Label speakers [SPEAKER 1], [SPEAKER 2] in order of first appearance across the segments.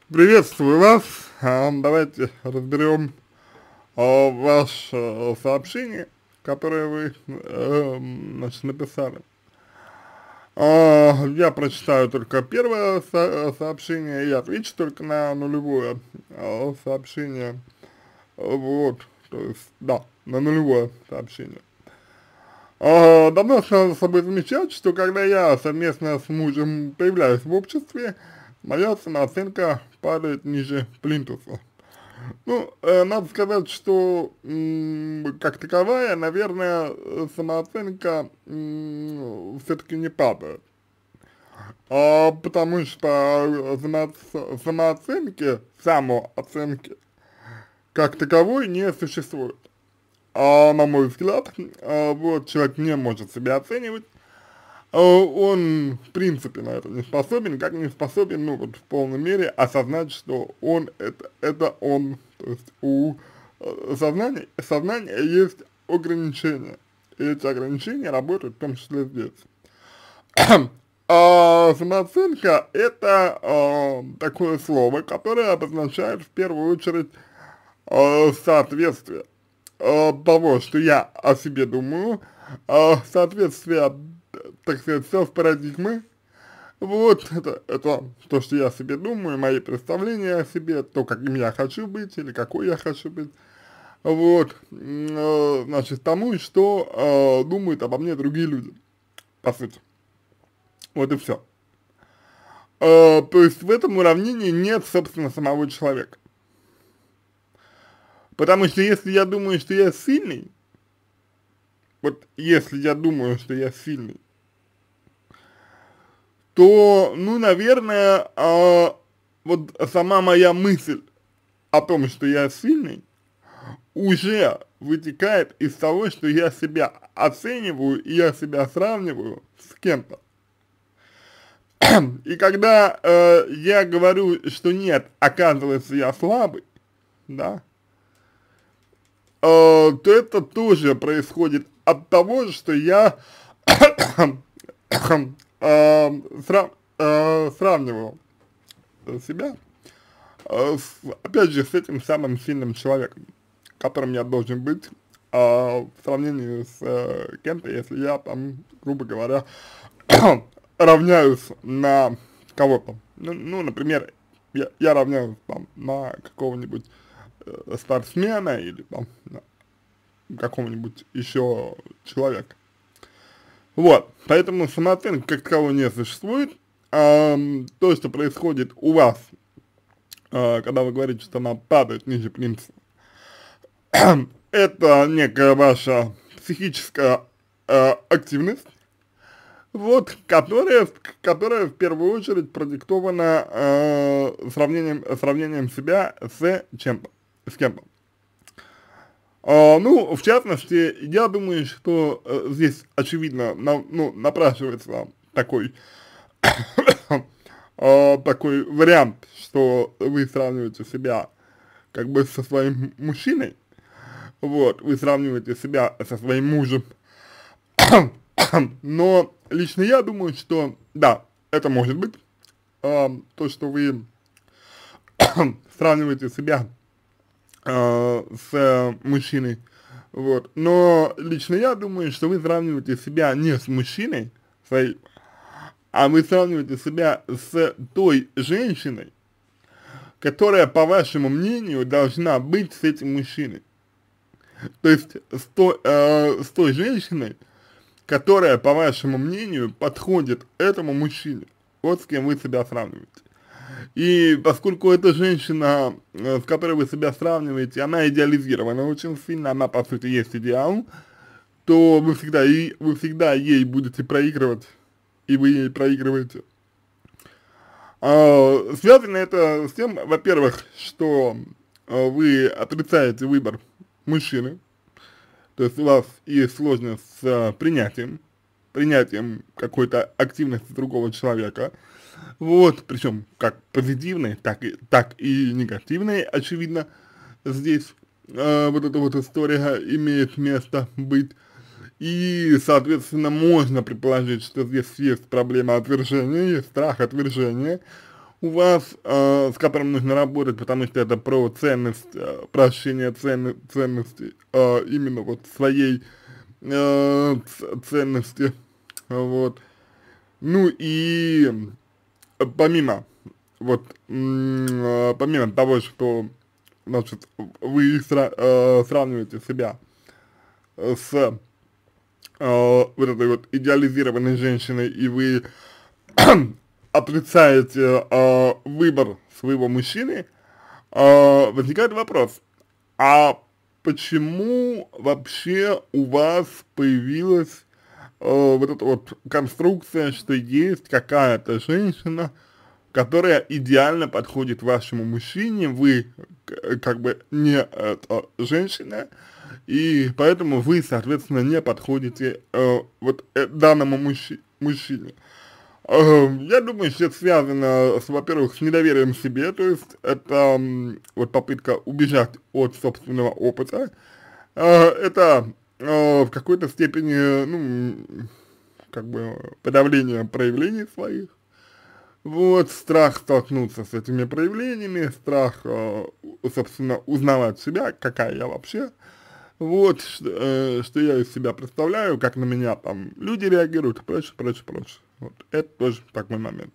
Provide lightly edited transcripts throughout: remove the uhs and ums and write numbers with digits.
[SPEAKER 1] Приветствую вас. Давайте разберем ваше сообщение, которое вы значит, написали. Я прочитаю только первое сообщение и отвечу только на нулевое сообщение. Вот, то есть, да, на нулевое сообщение. Давно стал за собой замечать, что когда я совместно с мужем появляюсь в обществе, моя самооценка падает ниже плинтуса. Ну, надо сказать, что как таковая, наверное, самооценка все-таки не падает. Потому что самооценки как таковой не существует. На мой взгляд, вот человек не может себя оценивать, он в принципе на это не способен, как не способен, ну вот в полной мере осознать, что он это он, то есть у сознания есть ограничения, и эти ограничения работают в том числе здесь. Самооценка это такое слово, которое обозначает в первую очередь соответствие того, что я о себе думаю, соответствие, так сказать, селф-парадигмы, вот, это то, что я о себе думаю, мои представления о себе, то, каким я хочу быть или какой я хочу быть, вот, значит, тому, что думают обо мне другие люди, по сути, вот и все. То есть в этом уравнении нет, собственно, самого человека. Потому что если я думаю, что я сильный, вот если я думаю, что я сильный, то, ну, наверное, вот сама моя мысль о том, что я сильный, уже вытекает из того, что я себя оцениваю и я себя сравниваю с кем-то. И когда я говорю, что нет, оказывается, я слабый, да, то это тоже происходит от того, что я сравнивал себя, опять же, с этим самым сильным человеком, которым я должен быть, в сравнении с кем-то, если я там, грубо говоря, равняюсь на кого-то. Ну, например, я равняюсь там на какого-нибудь спортсмена или там на какого-нибудь еще человека. Вот, поэтому самооценки как таковой не существует. То, что происходит у вас, когда вы говорите, что она падает ниже принципа, это некая ваша психическая активность, вот, которая в первую очередь продиктована сравнением себя с чем-то, с кем-то. Ну, в частности, я думаю, что здесь, очевидно, напрашивается такой, такой вариант, что вы сравниваете себя как бы со своим мужчиной, вот, вы сравниваете себя со своим мужем, но лично я думаю, что да, это может быть, то, что вы сравниваете себя с мужчиной, вот, но лично я думаю, что вы сравниваете себя не с мужчиной своим, а вы сравниваете себя с той женщиной, которая, по вашему мнению, должна быть с этим мужчиной. То есть с той женщиной, которая, по вашему мнению, подходит этому мужчине. Вот с кем вы себя сравниваете. И поскольку эта женщина, с которой вы себя сравниваете, она идеализирована очень сильно, она по сути есть идеал, то вы всегда ей будете проигрывать, и вы ей проигрываете. Связано это с тем, во-первых, что вы отрицаете выбор мужчины, то есть у вас есть сложность с принятием какой-то активности другого человека, вот, причем как позитивной, так и негативной, очевидно, здесь вот эта вот история имеет место быть, и, соответственно, можно предположить, что здесь есть проблема отвержения, есть страх отвержения у вас, с которым нужно работать, потому что это про ценность, прощение ценностей, именно вот своей ценности, вот. Ну и помимо, вот, помимо того, что, значит, вы сравниваете себя с вот этой вот идеализированной женщиной, и вы отрицаете выбор своего мужчины, возникает вопрос, а почему вообще у вас появилась вот эта вот конструкция, что есть какая-то женщина, которая идеально подходит вашему мужчине, вы как бы не эта женщина, и поэтому вы, соответственно, не подходите вот данному мужчине. Я думаю, что это связано, во-первых, с недоверием к себе, то есть это вот попытка убежать от собственного опыта, это в какой-то степени, ну, как бы подавление проявлений своих, вот, страх столкнуться с этими проявлениями, страх, собственно, узнавать себя, какая я вообще, вот, что я из себя представляю, как на меня там люди реагируют и прочее, прочее, прочее. Вот, это тоже такой момент.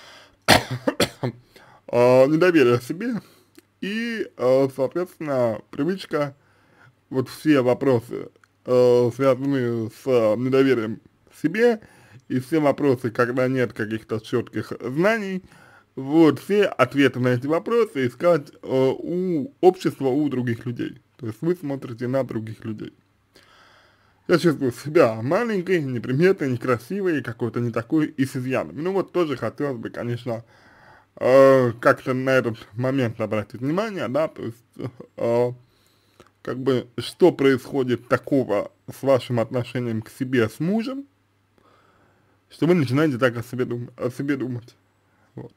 [SPEAKER 1] Недоверие себе и, соответственно, привычка, вот все вопросы, связанные с недоверием себе, и все вопросы, когда нет каких-то четких знаний, вот, все ответы на эти вопросы искать у общества, у других людей. То есть вы смотрите на других людей. Я чувствую себя маленькой, неприметной, некрасивой, какой-то не такой и с изъянами. Ну вот тоже хотелось бы, конечно, как-то на этот момент обратить внимание, да, то есть, как бы, что происходит такого с вашим отношением к себе с мужем, что вы начинаете так о себе думать. Вот.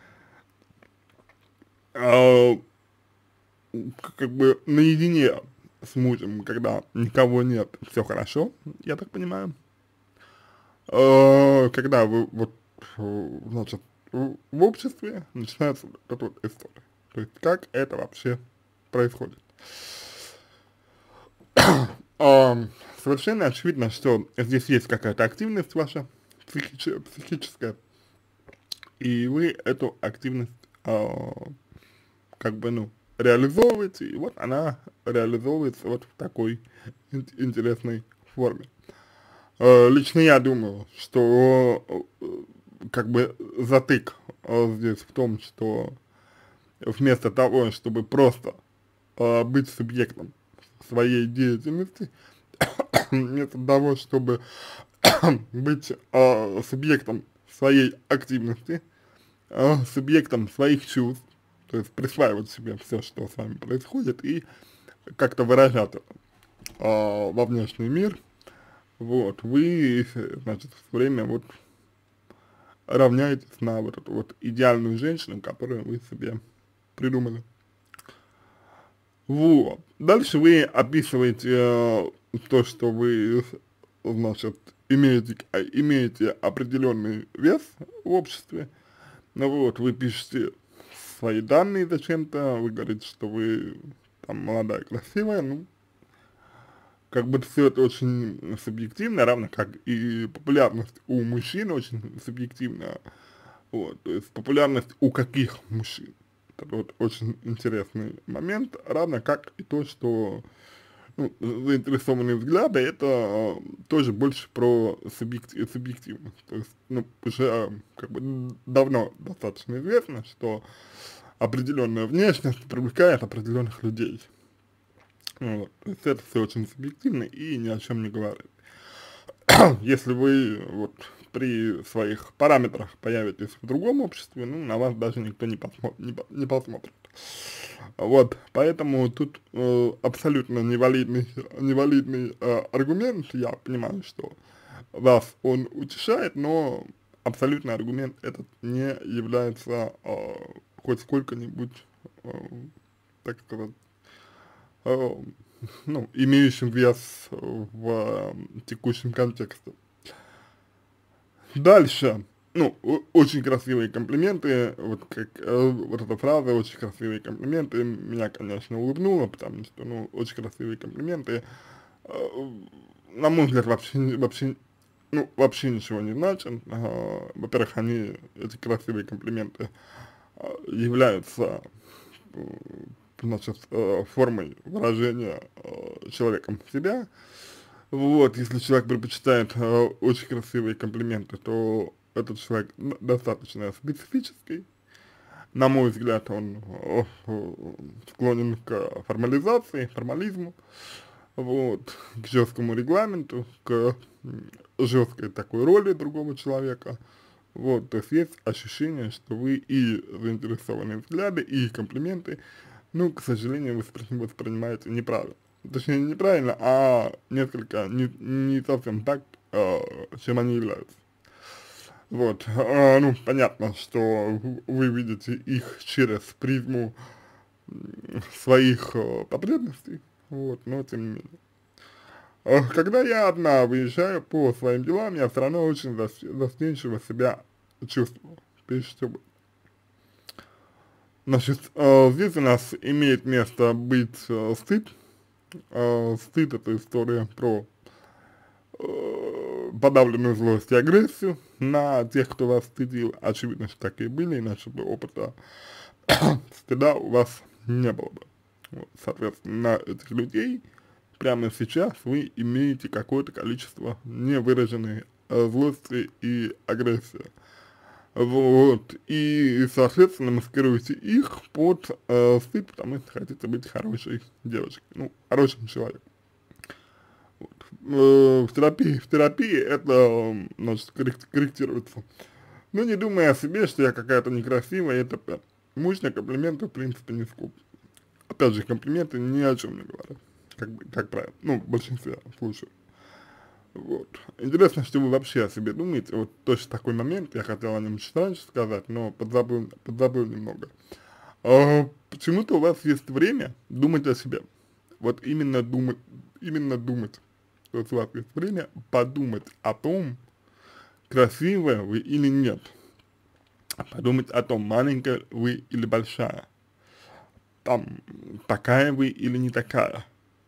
[SPEAKER 1] А, как бы наедине с мужем, когда никого нет, все хорошо, я так понимаю. Когда вы вот, значит, в обществе начинается вот эта вот история. То есть как это вообще происходит. Совершенно очевидно, что здесь есть какая-то активность ваша психическая, и вы эту активность как бы, ну, реализовываете, и вот она реализовывается вот в такой интересной форме. Лично я думаю, что как бы затык здесь в том, что вместо того, чтобы просто быть субъектом своей деятельности, вместо того, чтобы быть субъектом своей активности, субъектом своих чувств, то есть присваивать себе все, что с вами происходит, и как-то выражать это во внешний мир, вот, вы, значит, все время вот равняетесь на вот эту вот идеальную женщину, которую вы себе придумали. Вот. Дальше вы описываете то, что вы, значит, имеете определенный вес в обществе. Ну вот, вы пишете свои данные зачем-то, вы говорите, что вы там молодая, красивая, ну, как бы все это очень субъективно, равно как и популярность у мужчин очень субъективная. Вот, то есть популярность у каких мужчин? Это вот очень интересный момент, равно как и то, что ну, заинтересованные взгляды, это тоже больше про субъективность. То есть, ну, уже как бы давно достаточно известно, что определенная внешность привлекает определенных людей. Вот. То есть это все очень субъективно и ни о чем не говорит. Если вы вот при своих параметрах появитесь в другом обществе, ну, на вас даже никто не посмотрит. Вот, поэтому тут абсолютно невалидный аргумент, я понимаю, что вас он утешает, но абсолютный аргумент этот не является хоть сколько-нибудь, так сказать, э, ну, имеющим вес в текущем контексте. Дальше, ну, очень красивые комплименты, вот как, вот эта фраза «очень красивые комплименты» меня, конечно, улыбнула, потому что, ну, очень красивые комплименты, э, на мой взгляд, вообще ничего не значат. Во-первых, эти красивые комплименты, являются, э, значит, формой выражения человеком себя. Вот, если человек предпочитает очень красивые комплименты, то этот человек достаточно специфический. На мой взгляд, он склонен к формализации, формализму, вот, к жесткому регламенту, к жесткой такой роли другого человека. Вот, то есть ощущение, что вы и заинтересованные взгляды, и комплименты, ну, к сожалению, воспринимаете неправильно. Точнее, не неправильно, а несколько, не совсем так, чем они являются. Вот, ну, понятно, что вы видите их через призму своих потребностей, вот, но тем не менее. Когда я одна выезжаю по своим делам, я все равно очень застенчиво себя чувствую, пишите вы. Значит, здесь у нас имеет место быть стыд. Стыд — это история про подавленную злость и агрессию на тех, кто вас стыдил. Очевидно, что такие были, иначе бы опыта стыда у вас не было бы. Вот, соответственно, на этих людей прямо сейчас вы имеете какое-то количество невыраженной злости и агрессии. Вот, и, соответственно, маскируете их под стыд, потому что хотите быть хорошей девочкой, ну, хорошим человеком. Вот. В терапии это, значит, корректируется. Но не думая о себе, что я какая-то некрасивая, это мощные комплименты, в принципе, не скуп. Опять же, комплименты ни о чем не говорят, как правило, ну, в большинстве случаев. Вот. Интересно, что вы вообще о себе думаете. Вот точно такой момент, я хотел о нем чуть раньше сказать, но подзабыл немного. Почему-то у вас есть время думать о себе. Вот именно думать. То есть у вас есть время подумать о том, красивая вы или нет. Подумать о том, маленькая вы или большая. Там, такая вы или не такая.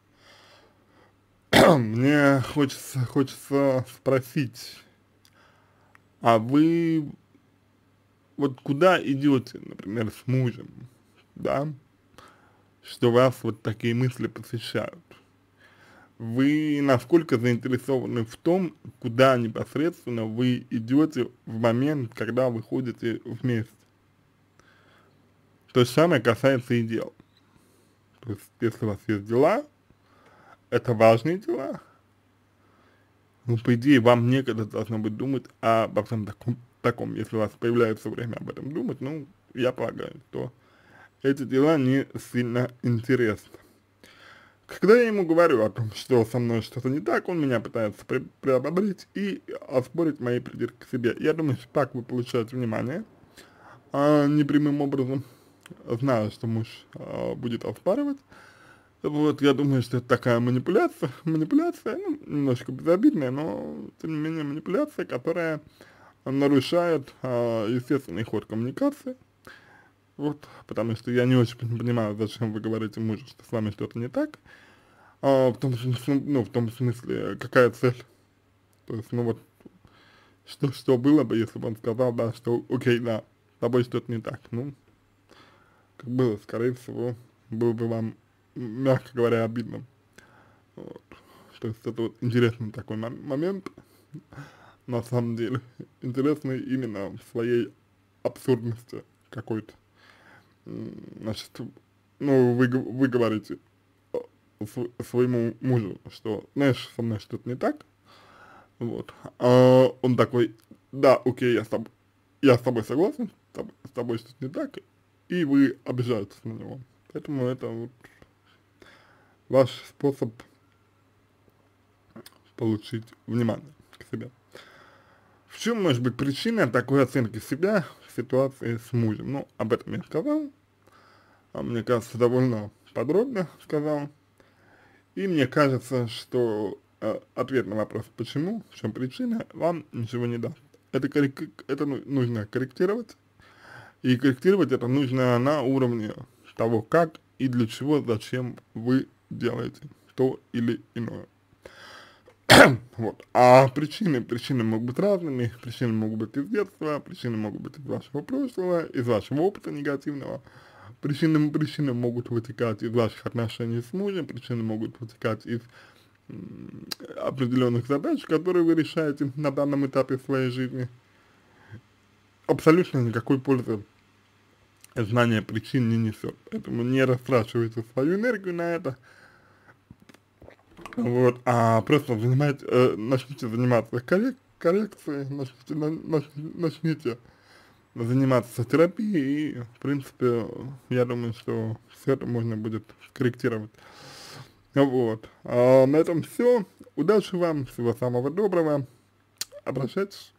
[SPEAKER 1] Мне хочется спросить, а вы вот куда идете, например, с мужем, да, что вас вот такие мысли посещают? Вы насколько заинтересованы в том, куда непосредственно вы идете в момент, когда вы ходите вместе? То же самое касается и дел. То есть, если у вас есть дела, это важные дела, ну, по идее, вам некогда должно быть думать обо всем таком, если у вас появляется время об этом думать, ну, я полагаю, что эти дела не сильно интересны. Когда я ему говорю о том, что со мной что-то не так, он меня пытается приободрить и оспорить мои придирки к себе. Я думаю, что так вы получаете внимание, непрямым образом, зная, что муж будет оспаривать. Вот, я думаю, что это такая манипуляция, ну, немножко безобидная, но, тем не менее, манипуляция, которая нарушает естественный ход коммуникации. Вот, потому что я не очень понимаю, зачем вы говорите мужу, что с вами что-то не так, в том смысле, какая цель. То есть, ну вот, что было бы, если бы он сказал, да, что окей, да, с тобой что-то не так. Ну, как было, скорее всего, было бы вам, мягко говоря, обидно. Вот. То есть это вот интересный такой момент, на самом деле, интересный именно в своей абсурдности какой-то. Значит, ну, вы говорите своему мужу, что, знаешь, со мной что-то не так, вот, он такой, да, окей, я с тобой согласен, с тобой что-то не так, и вы обижаетесь на него. Поэтому это вот ваш способ получить внимание к себе. В чем может быть причина такой оценки себя в ситуации с мужем? Ну, об этом я сказал, мне кажется, довольно подробно сказал. И мне кажется, что ответ на вопрос, почему, в чем причина, вам ничего не даст. это нужно корректировать, и корректировать это нужно на уровне того, как и для чего, зачем вы делаете то или иное. Вот. А причины могут быть разными, причины могут быть из детства, причины могут быть из вашего прошлого, из вашего опыта негативного, причины могут вытекать из ваших отношений с мужем, причины могут вытекать из определенных задач, которые вы решаете на данном этапе своей жизни. Абсолютно никакой пользы знание причин не несет. Поэтому не растрачивайте свою энергию на это. Вот, а просто начните заниматься коррекцией, начните заниматься терапией, и, в принципе, я думаю, что все это можно будет корректировать. Вот, а на этом все. Удачи вам, всего самого доброго. Обращайтесь.